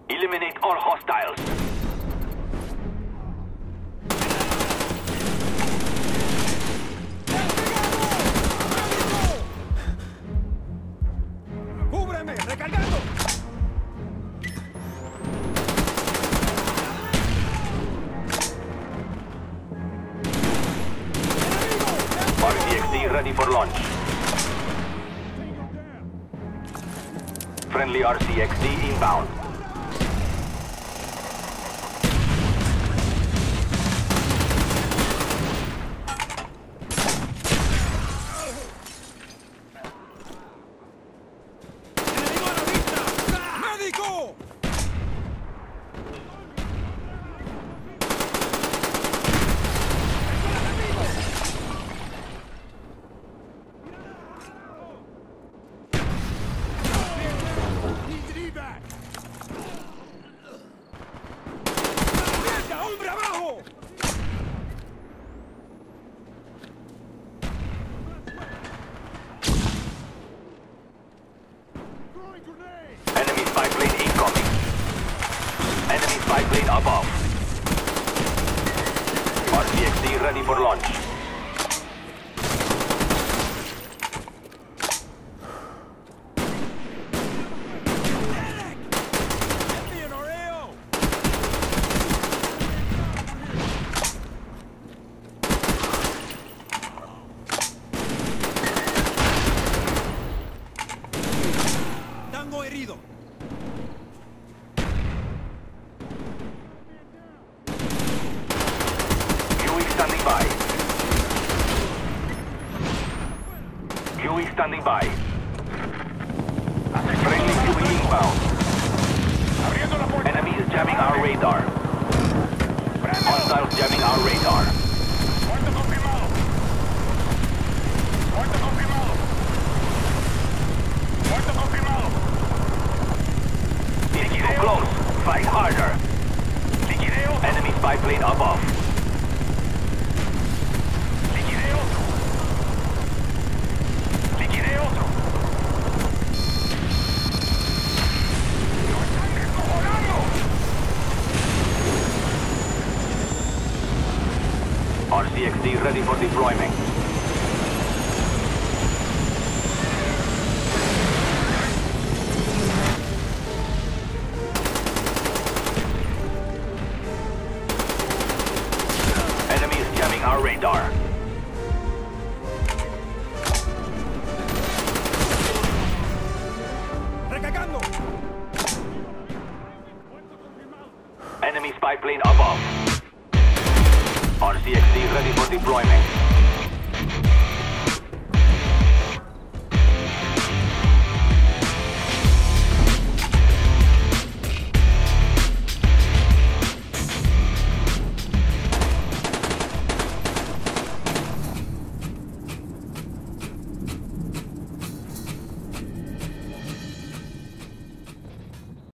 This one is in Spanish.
Eliminate all hostiles. ¡Cúbreme! ¡Recargando! RCXD ready for launch. Friendly RCXD inbound. ¡Hombre abajo! Enemy spy plane incoming. Enemy spy plane above. RCXD ready for launch. Herido. QE standing by. QE standing by. Friendly QE inbound. Enemy is jamming our radar. Hostiles jamming our radar. Muerto confirmado. Muerto confirmado. Muerto confirmado. Too close. Fight harder. Liquideo. Enemy spy plane above. Liquidé otro. Liquidé otro. ¡Lo están descojonando! RCXD ready for deployment. Enemy is jamming our radar. ¡Recargando! Enemy spy plane above.